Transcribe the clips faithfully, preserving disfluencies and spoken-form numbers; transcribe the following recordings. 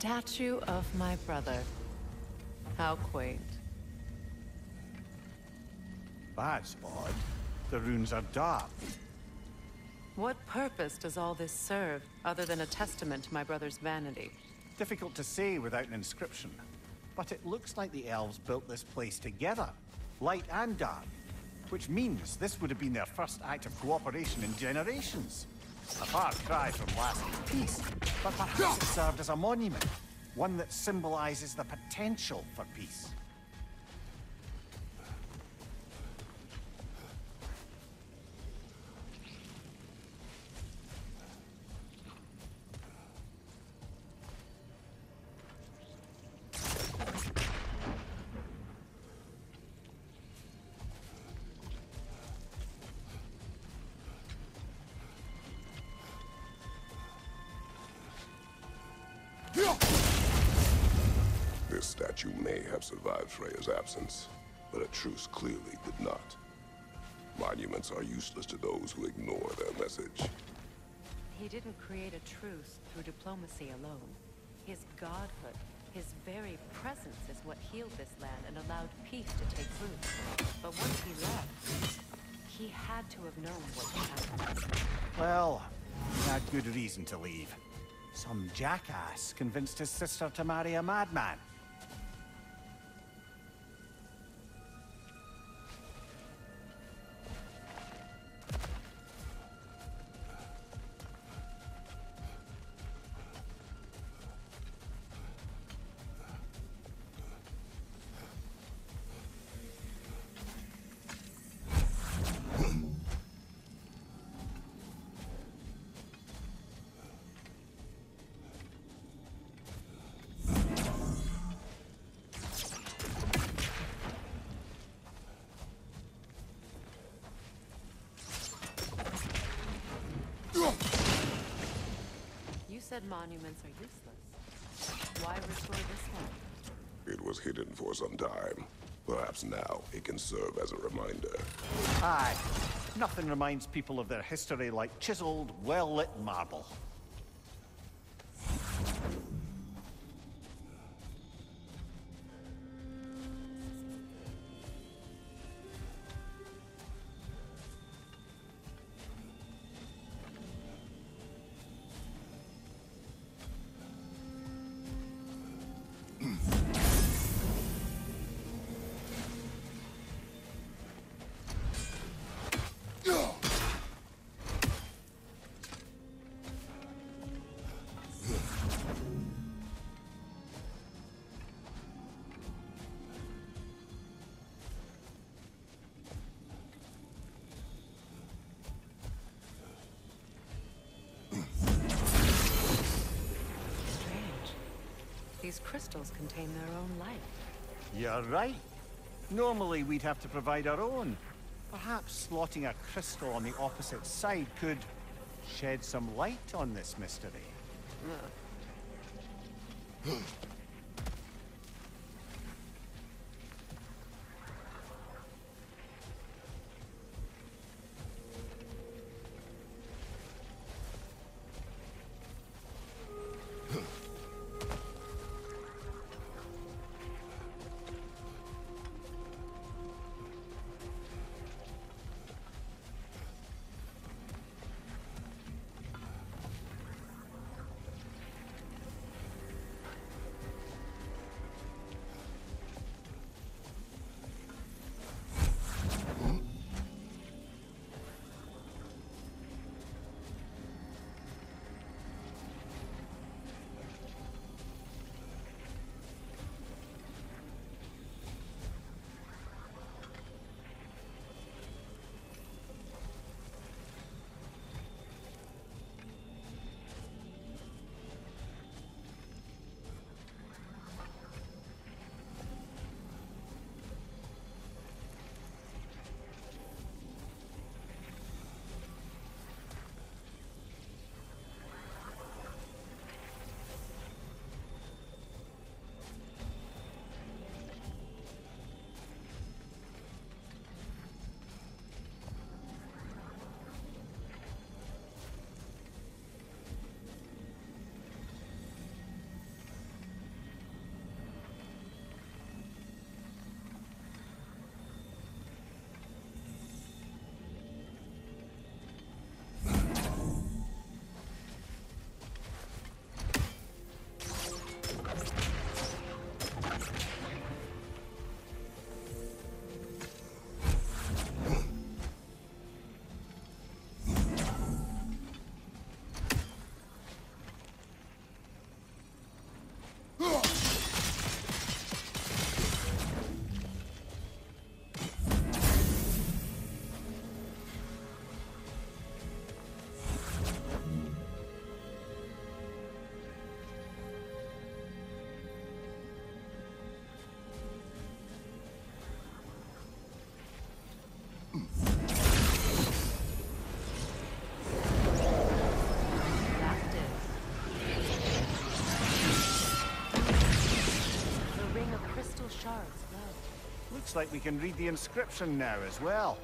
statue of my brother. How quaint. That's odd. The runes are dark. What purpose does all this serve, other than a testament to my brother's vanity? Difficult to say without an inscription. But it looks like the elves built this place together, light and dark. Which means this would have been their first act of cooperation in generations. A far cry from lasting peace, but perhaps it served as a monument. One that symbolizes the potential for peace. This statue may have survived Freya's absence, but a truce clearly did not. Monuments are useless to those who ignore their message. He didn't create a truce through diplomacy alone. His godhood, his very presence is what healed this land and allowed peace to take root. But once he left, he had to have known what would happen. Well, he had good reason to leave. Some jackass convinced his sister to marry a madman. You said monuments are useless. Why restore this one? It was hidden for some time. Perhaps now it can serve as a reminder. Aye. Nothing reminds people of their history like chiseled, well-lit marble. These crystals contain their own life. You're right. Normally we'd have to provide our own. Perhaps slotting a crystal on the opposite side could shed some light on this mystery. Uh. like we can read the inscription now as well.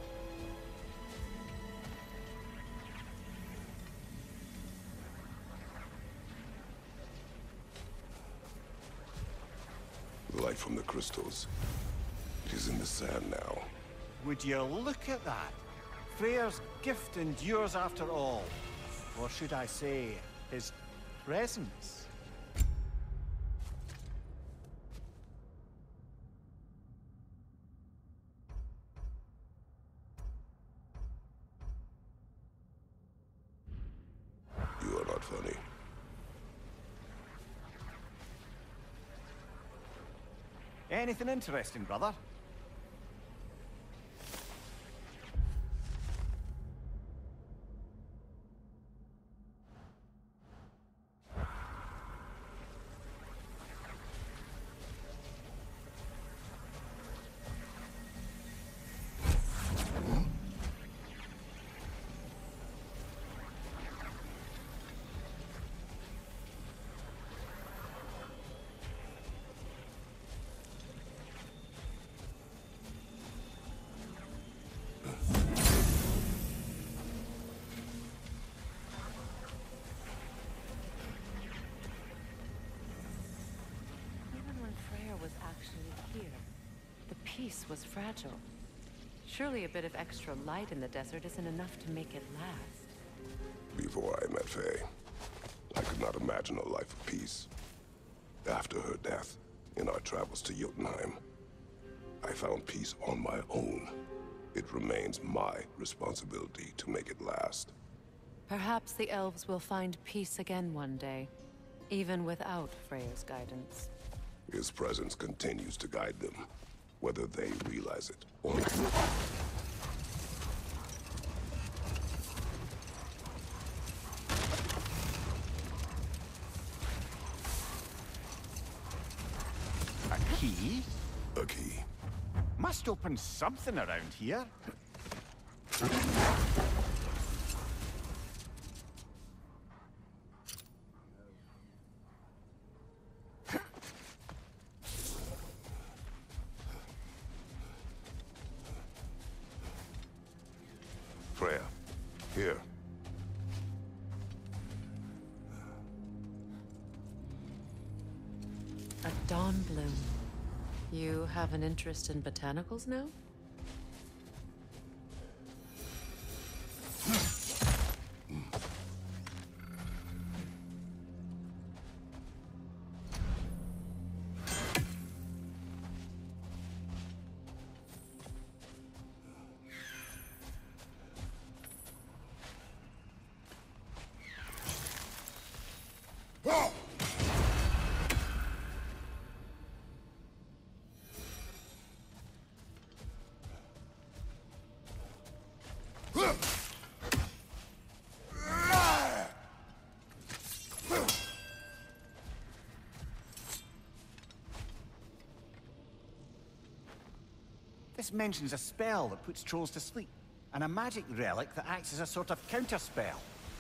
The light from the crystals. It is in the sand now. Would you look at that? Freyr's gift endures after all. Or should I say, his presence? You are not funny. Anything interesting, brother? Peace was fragile. Surely a bit of extra light in the desert isn't enough to make it last. Before I met Faye, I could not imagine a life of peace. After her death, in our travels to Jotunheim, I found peace on my own. It remains my responsibility to make it last. Perhaps the elves will find peace again one day, even without Freya's guidance. His presence continues to guide them, whether they realize it or not. A key? A key. Must open something around here. Freya, here. A dawn bloom. You have an interest in botanicals now? This mentions a spell that puts trolls to sleep, and a magic relic that acts as a sort of counterspell.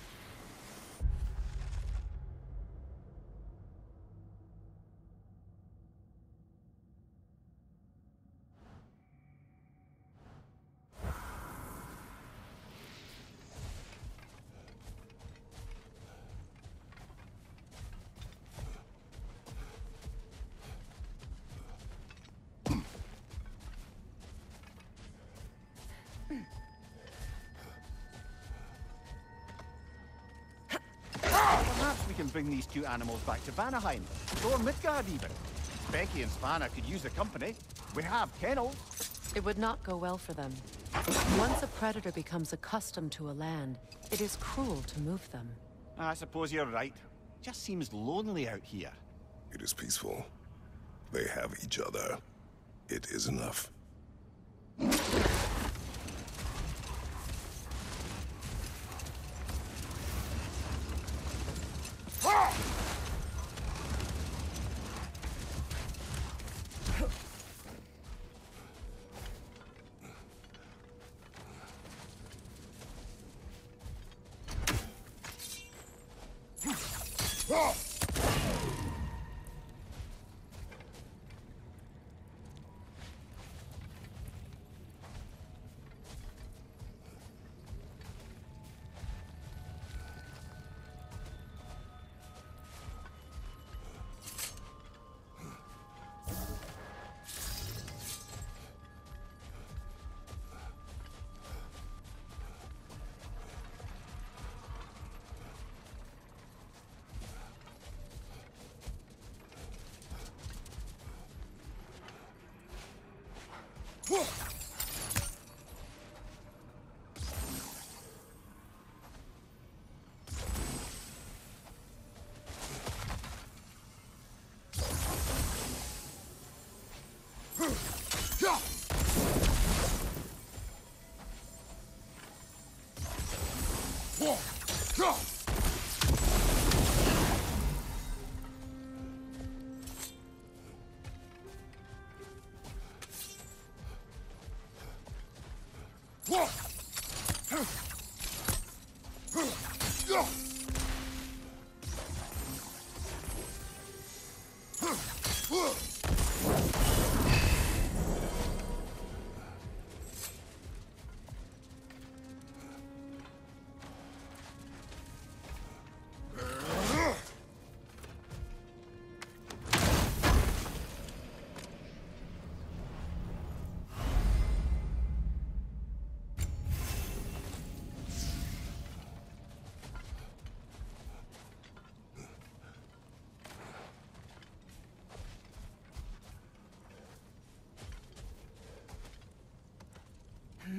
Perhaps we can bring these two animals back to Vanaheim, or Midgard even. Becky and Svanna could use the company. We have kennels. It would not go well for them. Once a predator becomes accustomed to a land, it is cruel to move them. I suppose you're right. Just seems lonely out here. It is peaceful. They have each other. It is enough.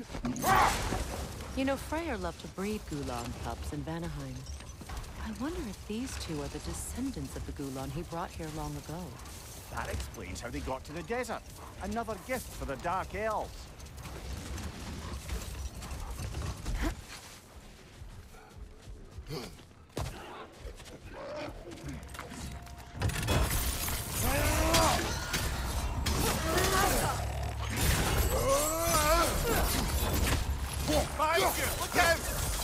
You know, Freyr loved to breed Gulan pups in Vanaheim. I wonder if these two are the descendants of the Gulan he brought here long ago. That explains how they got to the desert. Another gift for the Dark Elves. Look out!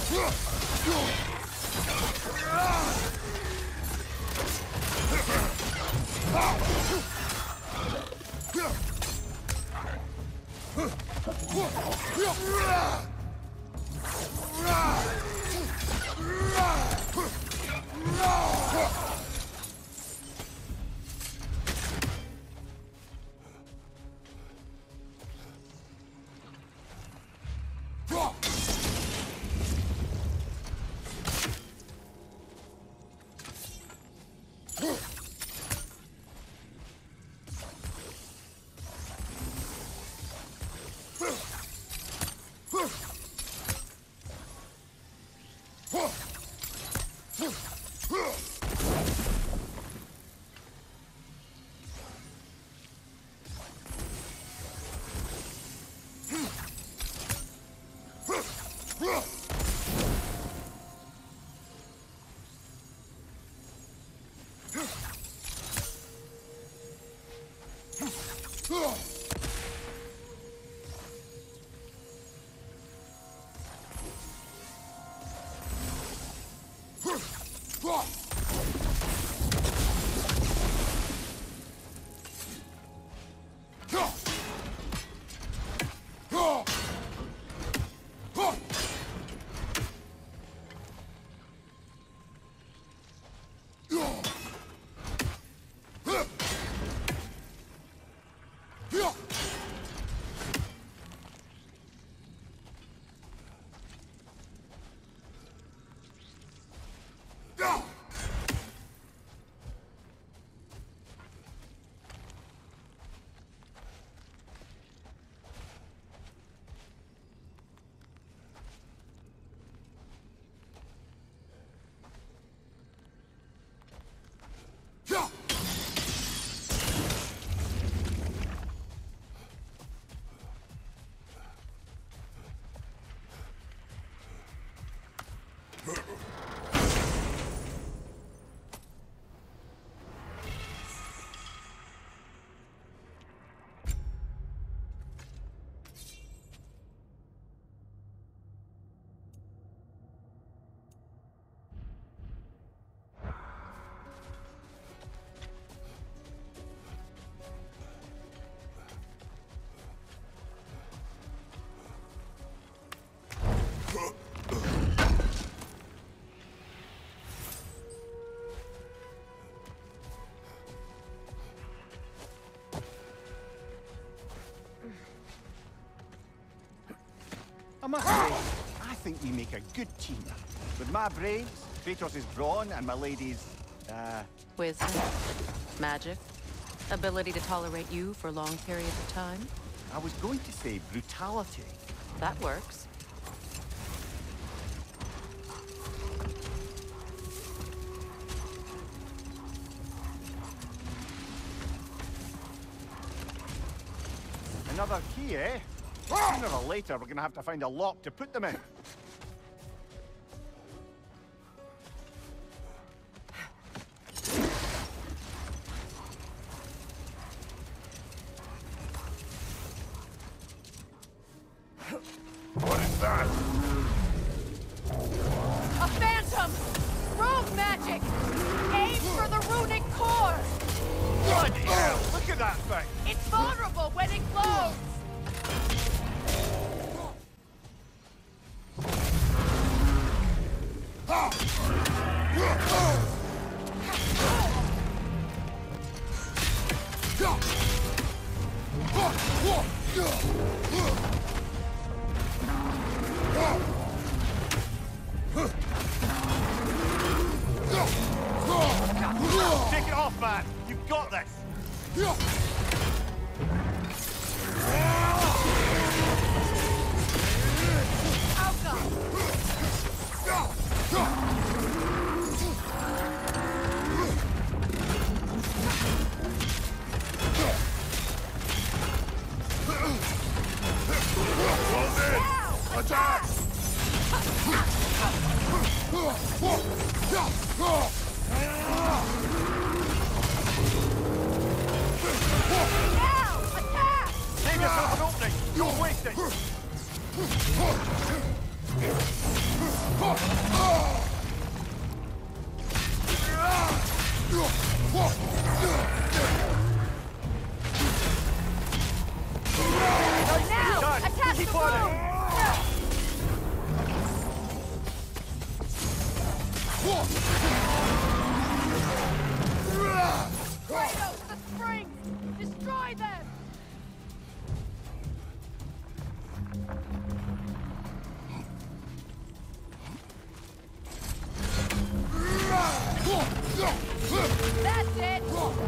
I must say, I think we make a good team. With my brains, Kratos' brawn, and my lady's, uh... Wisdom, magic, ability to tolerate you for long periods of time. I was going to say brutality. That works. Another key, eh? Sooner or later, we're gonna have to find a lock to put them in. What is that? A phantom! Rogue magic! Aim for the runic core! Bloody hell! Look at that thing! It's vulnerable when it glows! Take it off, man! You've got this! Attack! Give yourself an opening! Don't waste it! Now! Done. Attack Keep the on it! room! Kratos, the springs! Destroy them! That's it!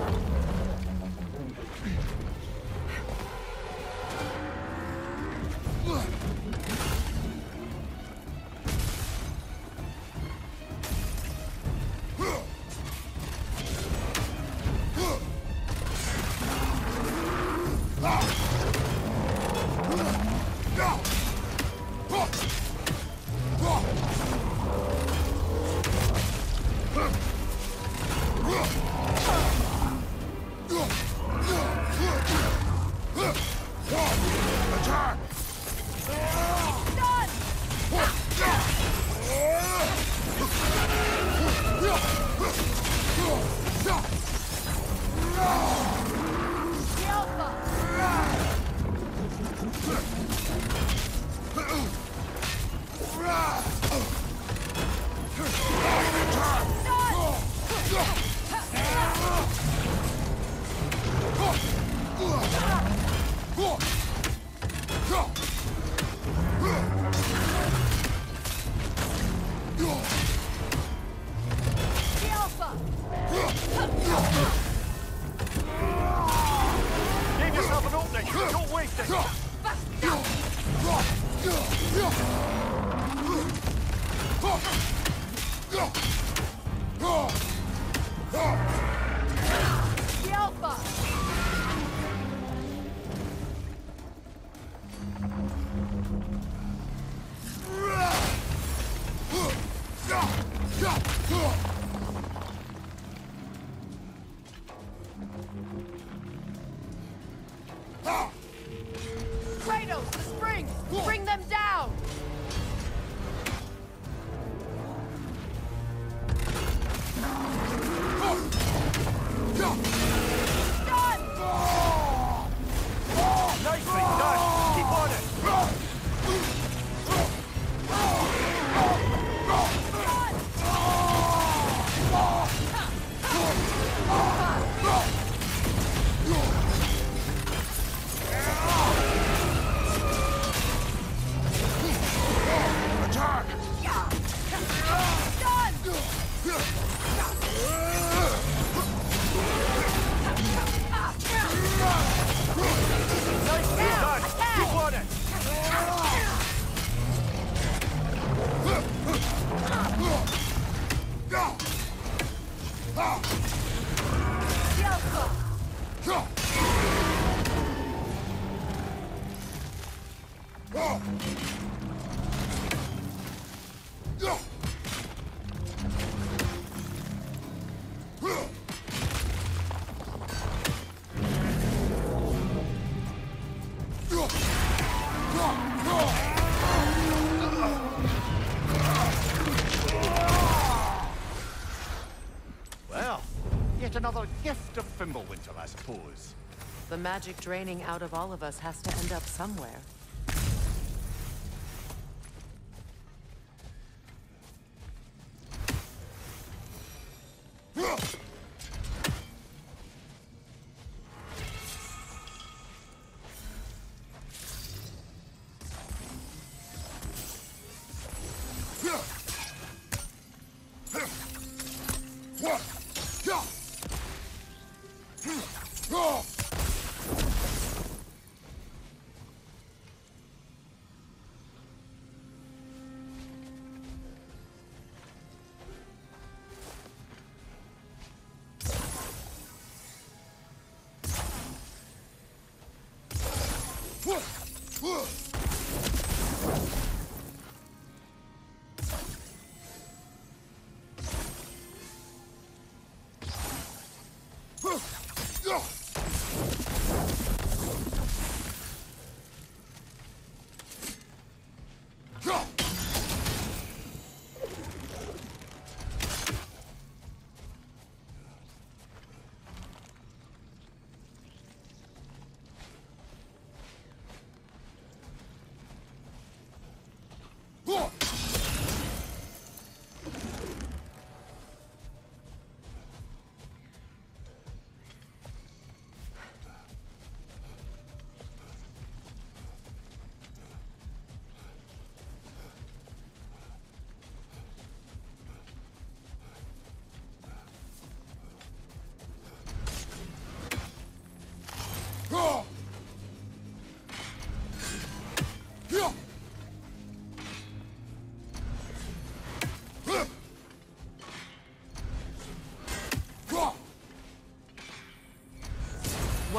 Give yourself an opening! Don't waste it! The Alpha! Kratos, the springs! Bring them down! Done! Nicely done! Keep on it! Attack! Done! Nicely done! Keep on it! The Alpha! Well, yet another gift of Fimbulwinter, I suppose. The magic draining out of all of us has to end up somewhere.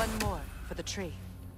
One more for the tree.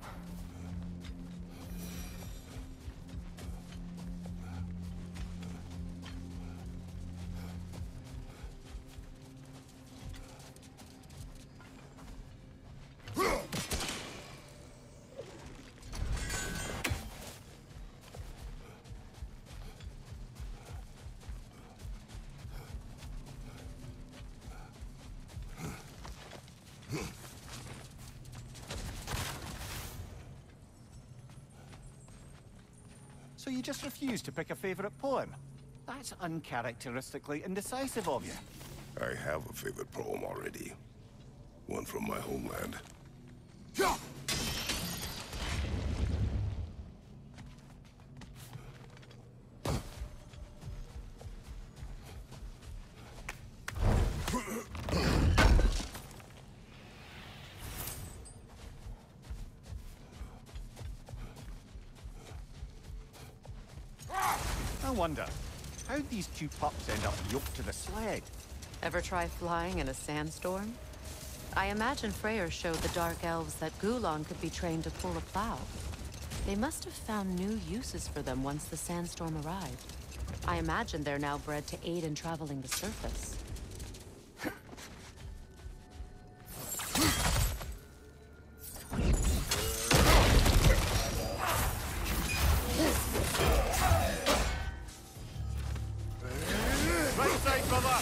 So you just refuse to pick a favorite poem? That's uncharacteristically indecisive of you. I have a favorite poem already. One from my homeland. I wonder, how'd these two pups end up yoked to the sled? Ever try flying in a sandstorm? I imagine Freyr showed the Dark Elves that Gulon could be trained to pull a plow. They must have found new uses for them once the sandstorm arrived. I imagine they're now bred to aid in traveling the surface. Right side, brother!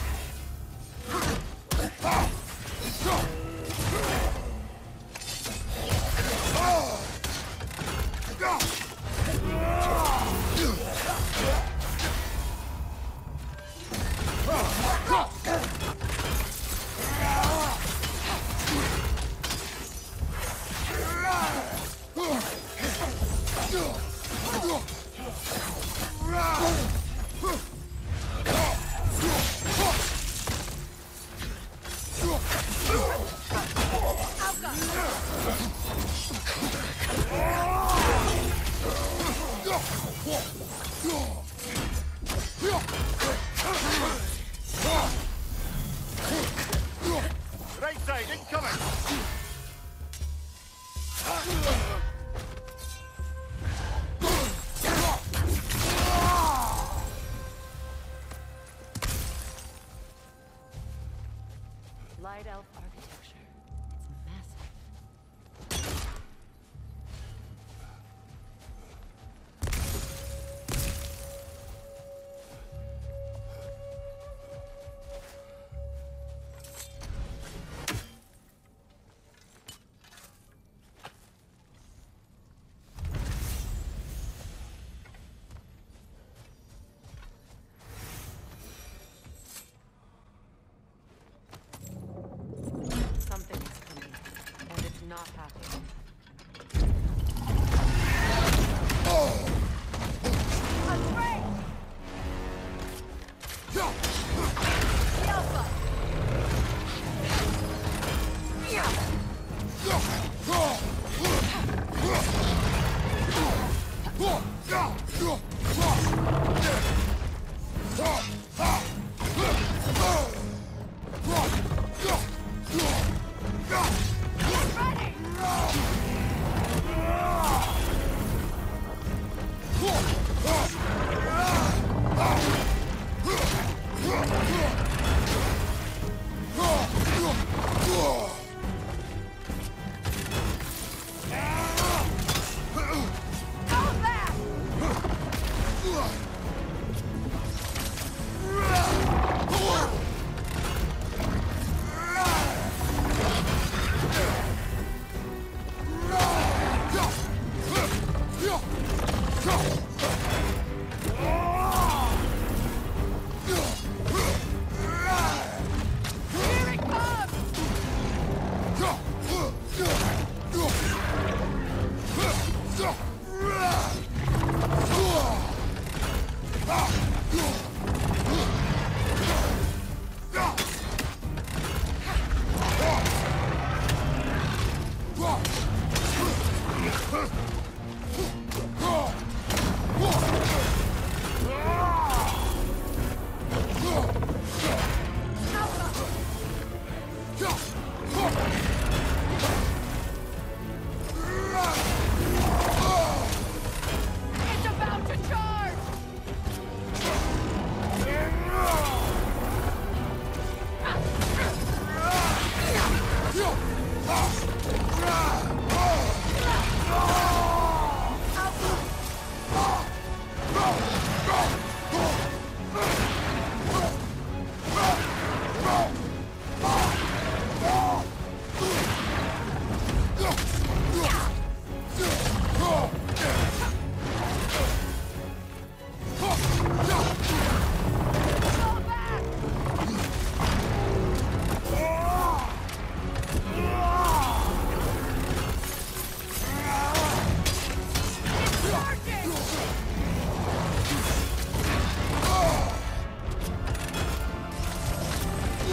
Right side, incoming! Light elf architecture. It's massive. Something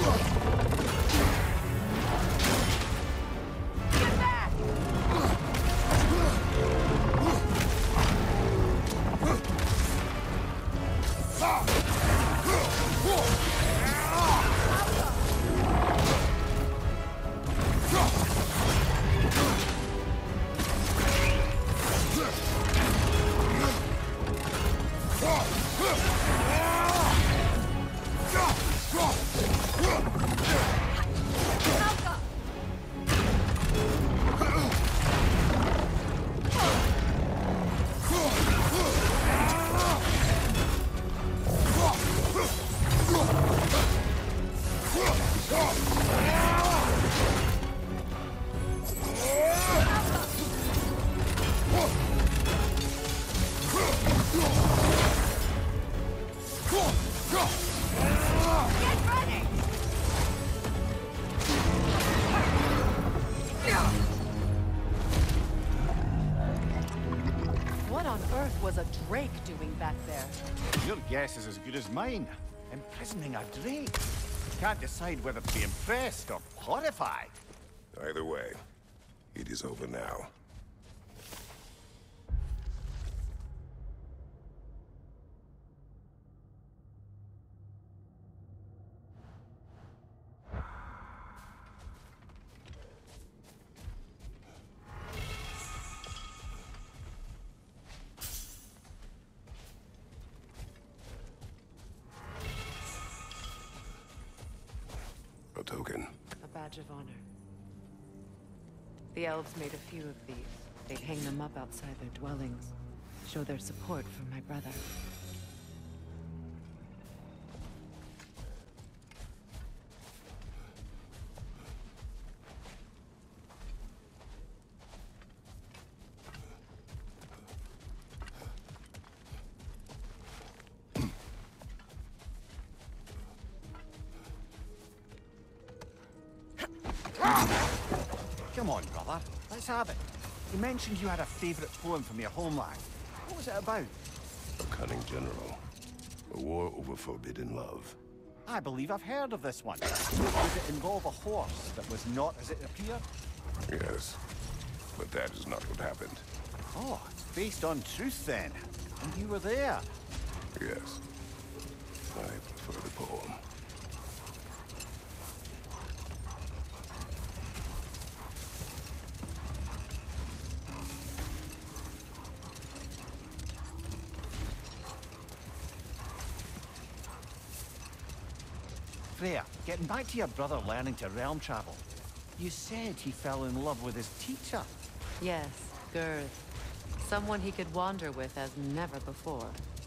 Doing back there? Your guess is as good as mine. Imprisoning a drake. Can't decide whether to be impressed or horrified. Either way, it is over now. A token. A badge of honor. The elves made a few of these. They'd hang them up outside their dwellings. Show their support for my brother. Come on, brother. Let's have it. You mentioned you had a favorite poem from your homeland. What was it about? A cunning general. A war over forbidden love. I believe I've heard of this one. Did it involve a horse that was not as it appeared? Yes, but that is not what happened. Oh, it's based on truth then. And you were there. Yes. I prefer the poem. Freya, getting back to your brother learning to realm travel. You said he fell in love with his teacher. Yes, Girth. Someone he could wander with as never before.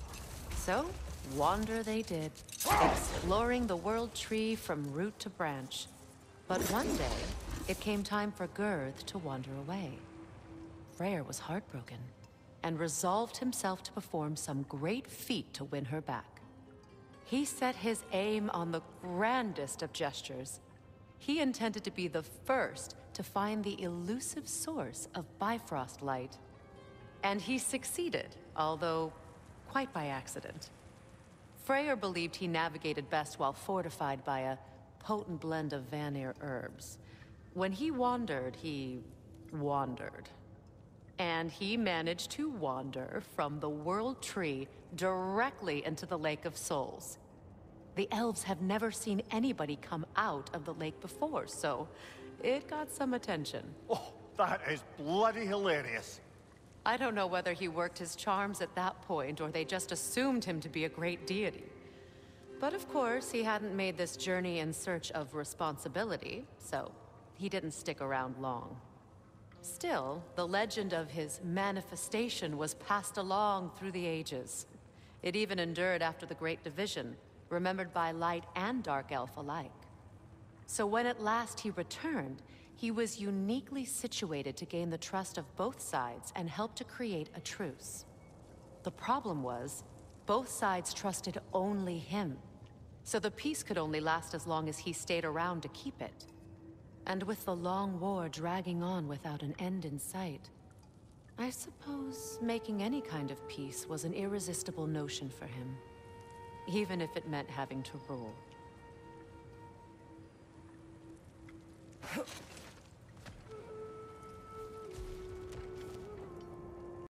So, wander they did, exploring the world tree from root to branch. But one day, it came time for Girth to wander away. Freyr was heartbroken, and resolved himself to perform some great feat to win her back. He set his aim on the grandest of gestures. He intended to be the first to find the elusive source of Bifrost light. And he succeeded, although quite by accident. Freyr believed he navigated best while fortified by a potent blend of Vanir herbs. When he wandered, he wandered. And he managed to wander from the World Tree directly into the Lake of Souls. The elves have never seen anybody come out of the lake before, so it got some attention. Oh, that is bloody hilarious. I don't know whether he worked his charms at that point, or they just assumed him to be a great deity. But of course, he hadn't made this journey in search of responsibility, so he didn't stick around long. Still, the legend of his manifestation was passed along through the ages. It even endured after the Great Division, remembered by Light and Dark Elf alike. So when at last he returned, he was uniquely situated to gain the trust of both sides and help to create a truce. The problem was, both sides trusted only him. So the peace could only last as long as he stayed around to keep it. And with the long war dragging on without an end in sight, I suppose making any kind of peace was an irresistible notion for him. Even if it meant having to rule. Huh.